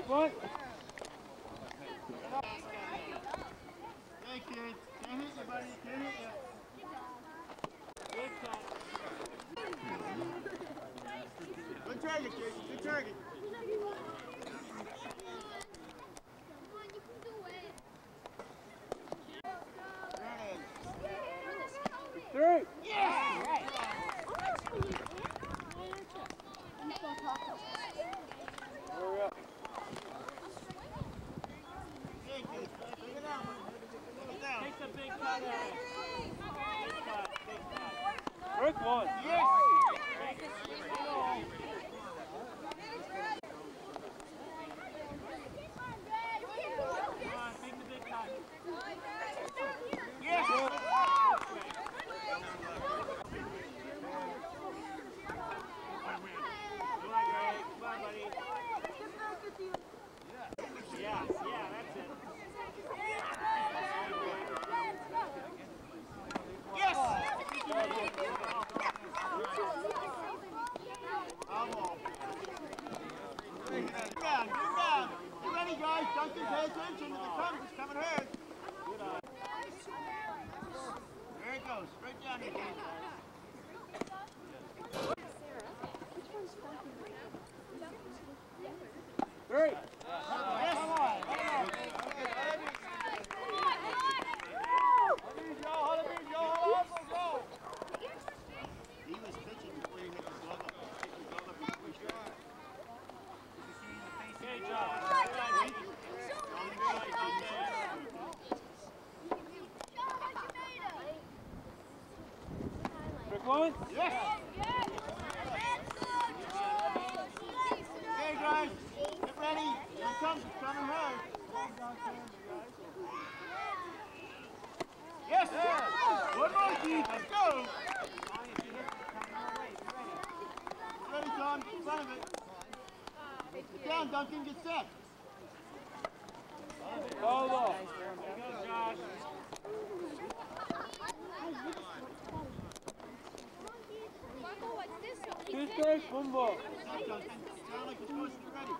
one. Hey kids, can't hit you, buddy. Can't hit you. Good cut. Good target, kids. Good target. Three. Yeah! Right. Hurry up. Hey kids, bring it down. Bring it down. Take the big cut out. Big cut, big cut. Break one. Yes! Take it slow. Come on, take the big cut. Yes! Come on, Greg. Come on, buddy. Yeah, that's it. Yes! Get down. You ready, guys? Duncan, pay attention. If it comes, it's coming hard. There it goes. Right down here, kids. Three. Yes! Come on. He was pitching before he hit his glove up. He hit his glove up before he shot. Good job. Break one. Yes! Okay, guys. Get ready. Here it comes. It's coming hard. Yes! One more, Keith. Let's go. Ready, Tom. In front of it. Get down, Duncan. Get set. Ball ball. There you go, Josh. Two strikes, one ball. Set, Duncan. Sound like you're supposed to be ready.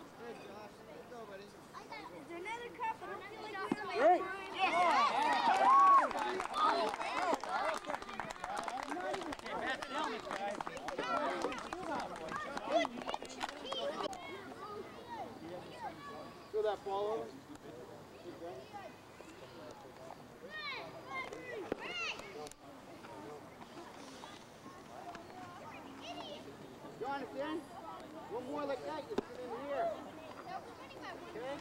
Three. Yes! Throw that ball over. Jonathan, one more like that, you sit in here. Okay?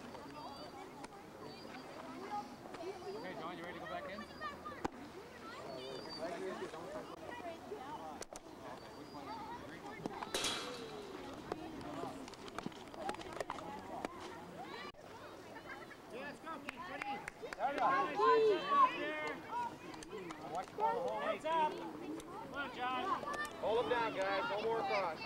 Okay, John, you ready to go back in? Yeah, let's go, kids. Ready? Heads up. Come on, John. Hold them down, guys. No more across.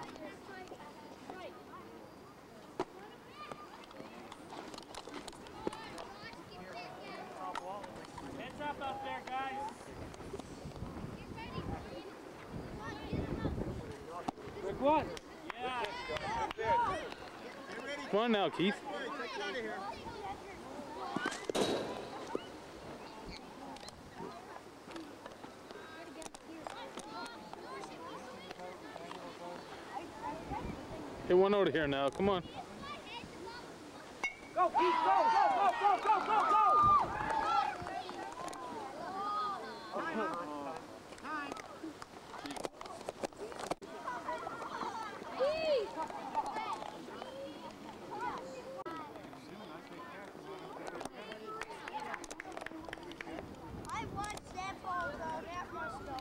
Heads up out there, guys. Break one. Yeah. Get ready. Come on now, Keith. Take it out of here. Hit one over here now. Come on. Go, Keith. Go. I watched that ball go that much stuff.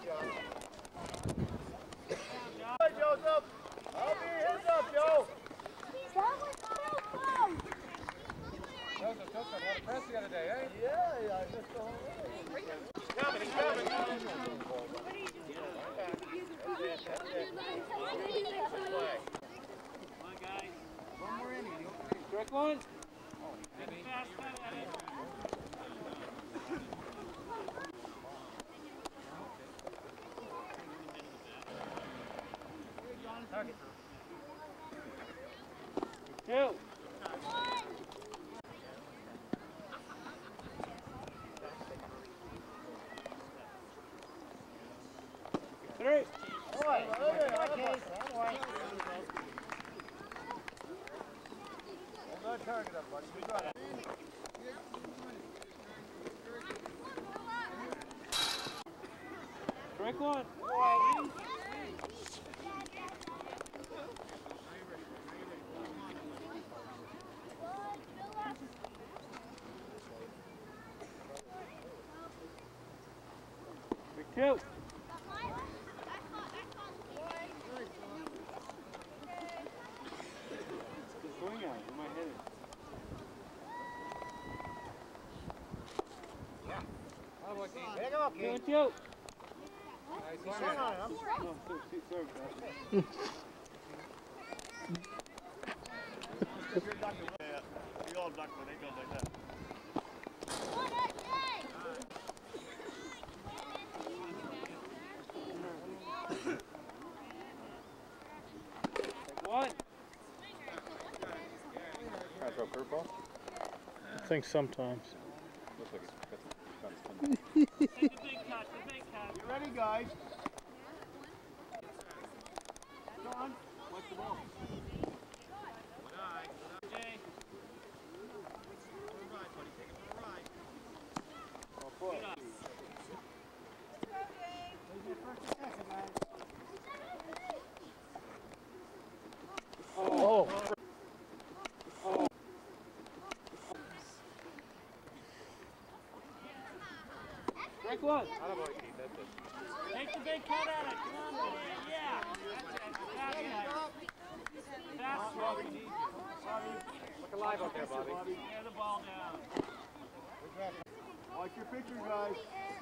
Hey, Joseph. I'll be your hands up, Joe. That was so close. Joseph, a lot of press the other day, eh? Yeah, I missed the whole way. Coming, he's coming. Quick one. Two. Three. Hold that target up, buddy. You got it. Quick one. Quick two. Swing out. You might hit it. There you go, Two and Keith. two. He's swung on it, huh? No, serve, Josh. If you're ducking, you all duck when they go like that. Take one. Trying to throw a curveball? I think sometimes. Looks like it's Take the big cut, the big cut. You ready, guys? John, watch the ball. Jay. Oh. Strike one. Attaboy, Keith, that's it. Take the big cut at it. Come on, boy. Yeah. That's it. That's Bobby. Look alive out there, Bobby. Tear the ball down. Watch your picture, guys.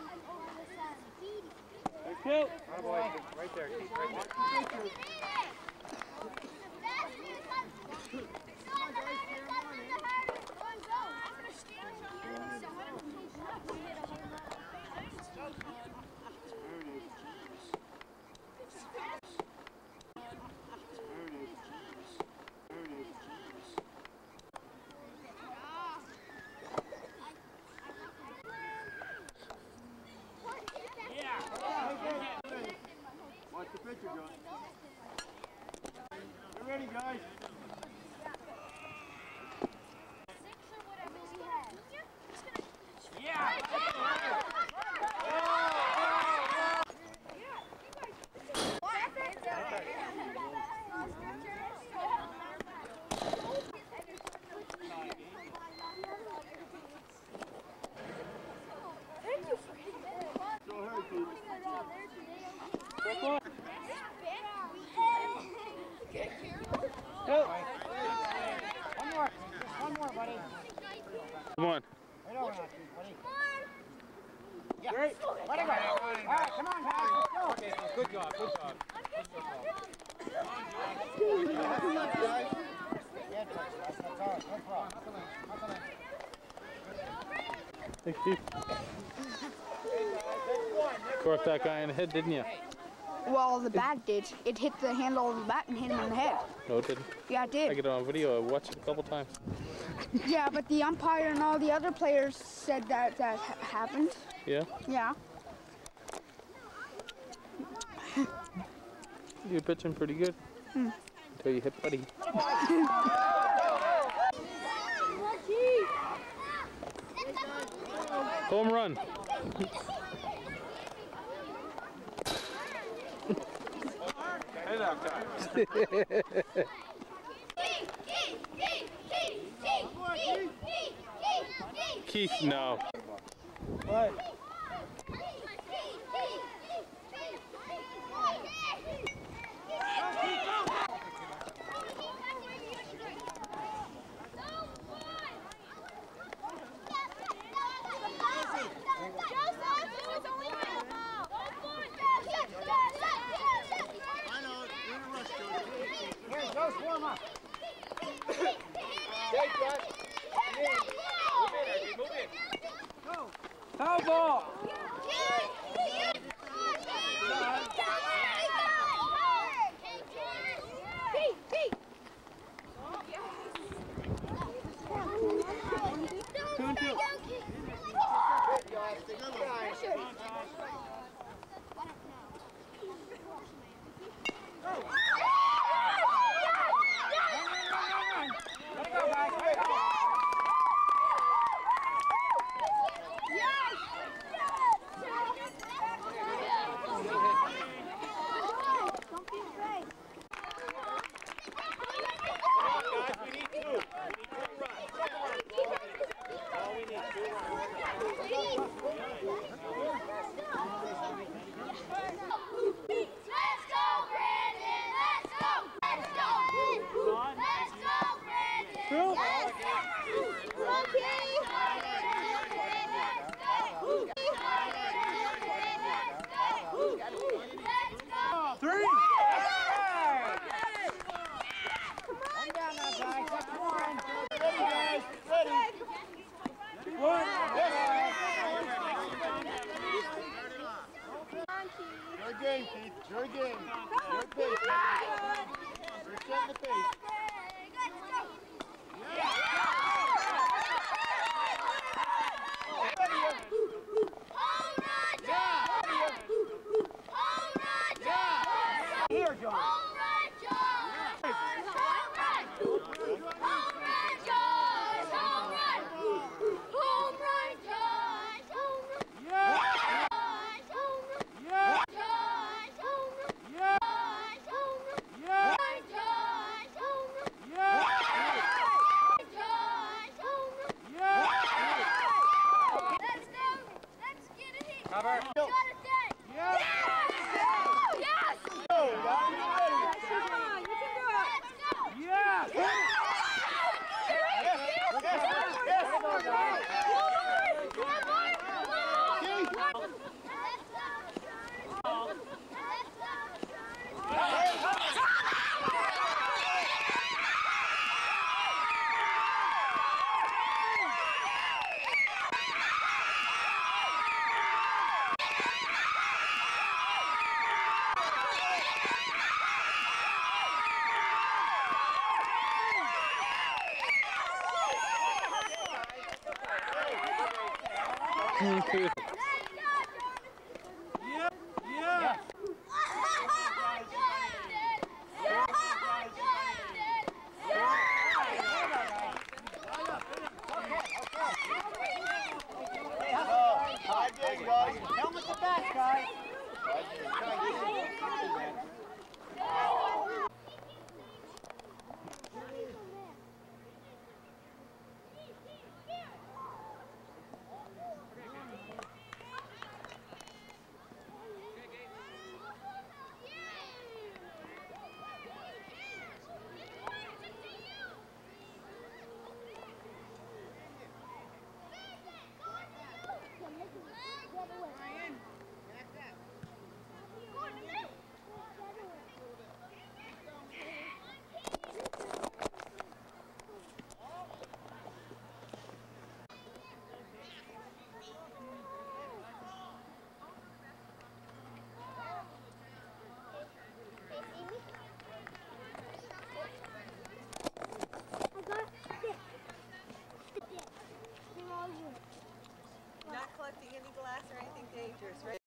Take two. Attaboy, right there, Keith, right there. Watch your picture. Watch the picture, John. You ready, guys? Go ahead, Keith. Quick one. Two. One more, buddy. Come on. Right over now, Keith, buddy. Great. Let it go. All right, come on, guys. Let's go. Okay, good job, good job. Yeah, that's all right. No problem. Thank you. Caught that guy in the head, didn't you? Well, the bat did. It hit the handle of the bat and hit him in the head. No, it didn't. Yeah, it I did. get it on video. I watched it a couple times. Yeah, but the umpire and all the other players said that happened. Yeah? Yeah. You're pitching pretty good. Until you hit Buddy. Home run. Keith, no. What? Foul ball. Your game, Keith. Your game. Your pace. You're setting the pace. Here, John. Cover. Helmet to back, guys. Not collecting any glass or anything dangerous, right?